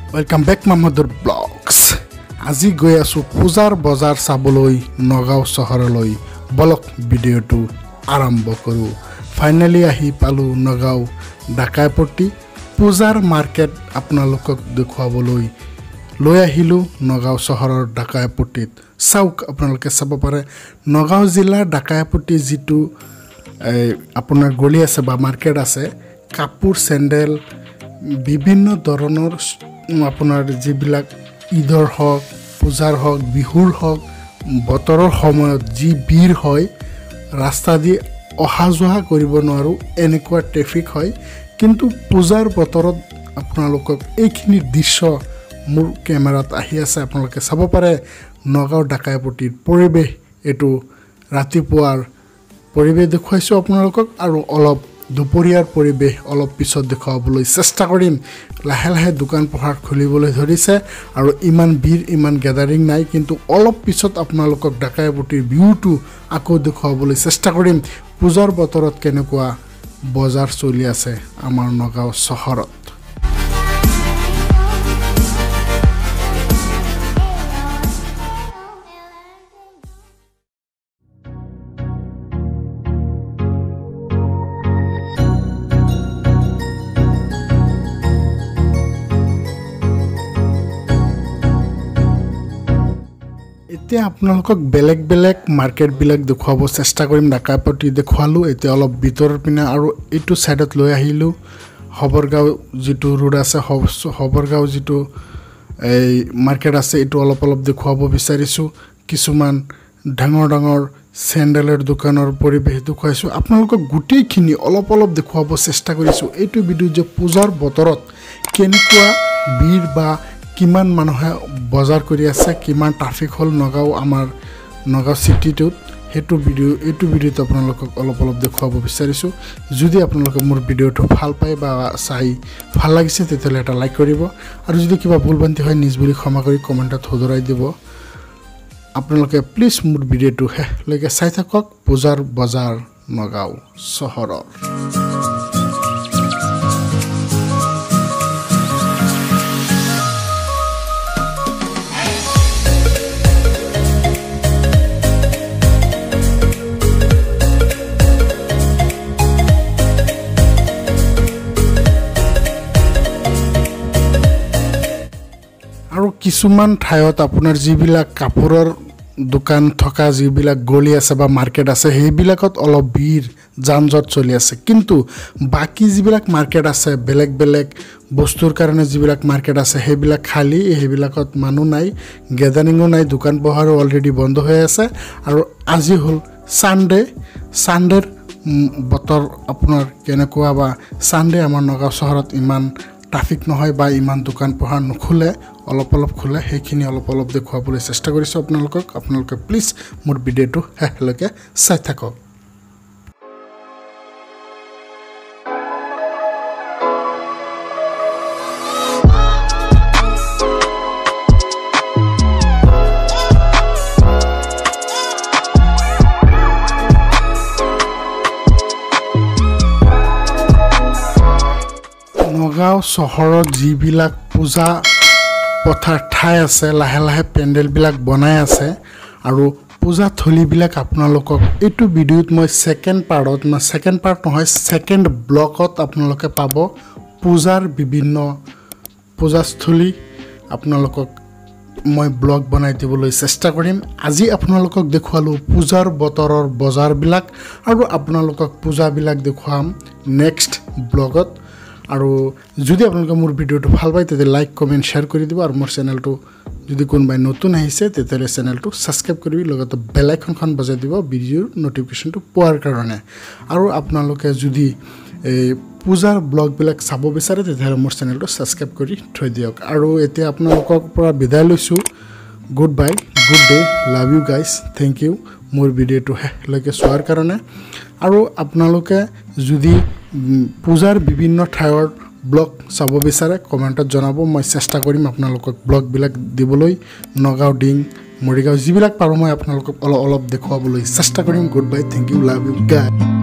Welcome back Mahmadur Vlogs. আজি গৈ আছো পূজাৰ বজাৰ চাবলৈ নগাঁও চহৰলৈ বলক ভিডিওটো আৰম্ভ কৰো ফাইনালি আহি পালো নগাঁও ডাকাইপট্টি পূজাৰ মাৰ্কেট আপোনালোকক দেখুৱাবলৈ লৈ আহিলো নগাঁও চহৰৰ ডাকাইপট্টিত চাওক আপোনালোকে চাব পাৰে নগাঁও জিলাৰ ডাকাইপট্টি যিটো আপোনাৰ গলি আছে বা মাৰ্কেট আছে কাপোৰ চেন্ডেল বিভিন্ন ধৰণৰ আপোনাৰ যিবিলাক ঈদৰ হক পূজাৰ হক বিহুৰ হক বতৰৰ সময়ত যি ভিৰ হয় ৰাস্তা দি অহা যোৱা কৰিব নোৱাৰো এনেকুৱা ট্ৰাফিক হয় কিন্তু পূজাৰ বতৰত আপোনালোকক এইখিনি দৃশ্য মোৰ কেমেৰাত আহি আছে আপোনালোকে চাব পাৰে নগাঁও ডাকাইপট্টিৰ পৰিবেশ এটো ৰাতিপুৱাৰ পৰিবেশ দেখুৱাইছো আপোনালোকক আৰু অলপ দুপৰীয়াৰ পৰিবেশ অলপ পিছত দেখাবলৈ চেষ্টা কৰিম লাহে লাহে দোকান পোহাৰ খুলিবলৈ ধৰিছে আৰু ইমান ভিৰ ইমান গ্যাদাৰিং নাই কিন্তু অলপ পিছত আপোনালোকক ডাকাইপট্টিৰ ভিউটো আকৌ দেখাবলৈ চেষ্টা কৰিম পূজাৰ বতৰত কেনেকুৱা বজাৰ চলি আছে আমাৰ নগাঁও চহৰত এতিয়া আপোনালোকক বেলেগ বেলেগ মাৰ্কেট বিলাক দেখুৱাব চেষ্টা কৰিম ডাকাইপট্টি দেখুৱালো এতিয়া অলপ ভিতৰৰ পিনে আৰু এইটো সাইডত লৈ আহিলো হবৰগাঁও যিটো ৰোড আছে হবৰগাঁও যিটো এই মাৰ্কেট আছে এইটো অলপ অলপ দেখুৱাব বিচাৰিছো কিছুমান ডাঙৰ চেন্ডেলৰ দোকানৰ পৰিবেশ দেখুৱাইছো আপোনালোকক গুটেইখিনি অলপ অলপ দেখুৱাব চেষ্টা কৰিছো এইটো ভিডিও যে পূজাৰ বতৰত কেনেকুৱা ভিৰ বা কিমান মানুহে বজাৰ কৰি আছে কিমান ট্ৰাফিক হল নগাঁও আমাৰ নগাঁও সিটিটোত হেতু ভিডিও এইটো ভিডিওত আপোনালোকক অলপ অলপ দেখুৱাব বিচাৰিছো যদি আপোনালোকে মোৰ ভিডিওটো ভাল পায় বা চাই ভাল লাগিছে তেতিয়ালে এটা লাইক কৰিব আৰু যদি কিবা ভুলভ্ৰান্তি হয় নিজ বুলি ক্ষমা কৰি কমেন্টত সদৰাই দিব আপোনালোকে প্লিজ মোৰ ভিডিওটো লৈকে চাই থাকক পূজাৰ বজাৰ নগাঁও চহৰৰ আৰু কিছুমান ঠাইত আপোনাৰ যিবিলাক কাপোৰৰ দোকান থকা যিবিলাক গলি আছে বা মাৰ্কেট আছে সেইবিলাকত অলপ ভিৰ যানজট চলি আছে কিন্তু বাকি যিবিলাক মাৰ্কেট আছে বেলেগ বেলেগ বস্তুৰ কাৰণে যিবিলাক মাৰ্কেট আছে সেইবিলাক খালি সেইবিলাকত মানুহ নাই গ্যাদাৰিংও নাই দোকান পোহাৰো অলৰেডি বন্ধ হৈ আছে আৰু আজি হল সানডে বতৰ আপোনাৰ কেনেকুৱা বা সানডে আমাৰ নগাঁও চহৰত ইমান ট্ৰাফিক নহয় বা ইমান দোকান পোহাৰ নখুলে অলপ অলপ খুলে সেইখিনি অলপ অলপ দেখুৱাবলৈ চেষ্টা কৰিছো আপোনালোকে প্লিজ মোৰ ভিডিওটো লৈকে চাই থাকক নগাঁও চহৰত যিবিলাক পূজা পথাৰ ঠাই আছে লাহে লাহে পেন্ডেল বিলাক বনাই আছে আৰু পূজা থলীবিলাক আপোনালোকক এইটো ভিডিওত মই সেকেন্ড পাৰ্ট নহয় সেকেন্ড ব্লকত আপোনালোকে পাব পূজাৰ বিভিন্ন পূজাস্থলী আপোনালোকক মই ব্লগ বনাই দিবলৈ চেষ্টা কৰিম আজি আপোনালোকক দেখুৱালো পূজাৰ বতৰৰ বজাৰবিলাক আৰু আপোনালোকক পূজাবিলাক দেখুৱাম নেক্সট ব্লগত আৰু যদি আপোনালোকে মোৰ ভিডিওটো ভাল পায় তেতে লাইক কমেন্ট শেয়াৰ কৰি দিব আৰু মোৰ চেনেলটো যদি কোনবাই নতুন আহিছে তেতে চেনেলটো সাবস্ক্ৰাইব কৰি লগতে বেল আইকনখন বজাই দিব ভিডিওৰ নটিফিকেশনটো পোৱাৰ কাৰণে আৰু আপোনালোকে যদি পূজাৰ ব্লগ বিলাক চাব বিচাৰে তেতে মোৰ চেনেলটো সাবস্ক্ৰাইব কৰি থৈ দিয়ক আৰু এতিয়া আপোনালোকৰ পৰা বিদায় লৈছো good bye good day love you guys thank you মোৰ ভিডিওটো লৈকে চোৱাৰ কাৰণে আৰু আপোনালোকে যদি পূজাৰ বিভিন্ন ঠাইৰ ব্লগ চাব বিচাৰে কমেন্টত জনাব মই চেষ্টা কৰিম আপোনালোকক ব্লগ বিলাক দিবলৈ নগাঁও ডিং মৰিগাঁও যিবিলাক পাৰো মই আপোনালোকক অলপ দেখুৱাবলৈ চেষ্টা কৰিম good bye thank you love you guys